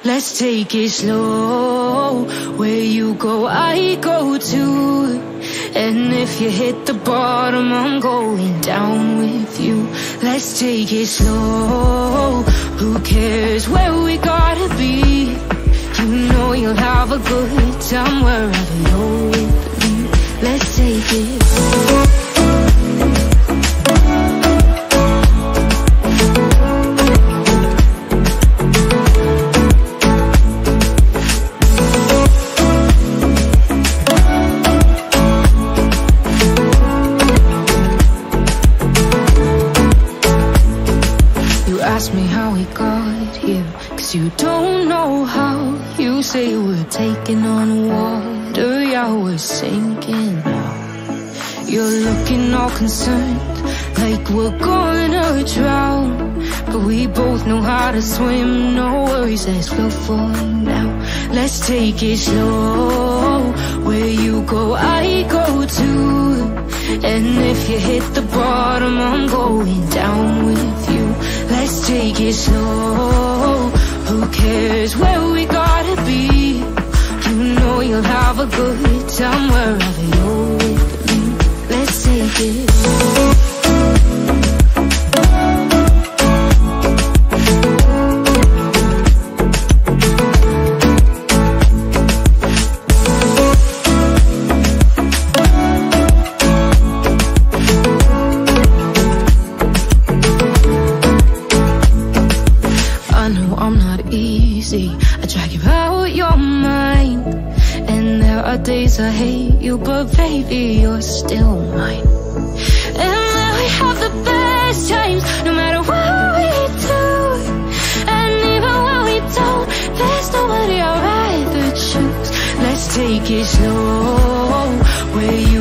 Let's take it slow. Where you go, I go too. And if you hit the bottom, I'm going down with you. Let's take it slow. Who cares where we gotta be? You know you'll have a good time wherever you're with me. Let's take it slow. Ask me how we got here, 'cause you don't know how. You say we're taking on water, yeah, we're sinking now. You're looking all concerned, like we're gonna drown. But we both know how to swim, no worries, let's float for now. Let's take it slow. Where you go, I go too. And if you hit the bottom, I'm going down with you. Let's take it slow. Who cares where we gotta be? You know you'll have a good time wherever you're with me. Let's take it slow. I drag you out your mind, and there are days I hate you, but baby, you're still mine. And then we have the best times, no matter what we do. And even when we don't, there's nobody I'd rather choose. Let's take it slow. Where you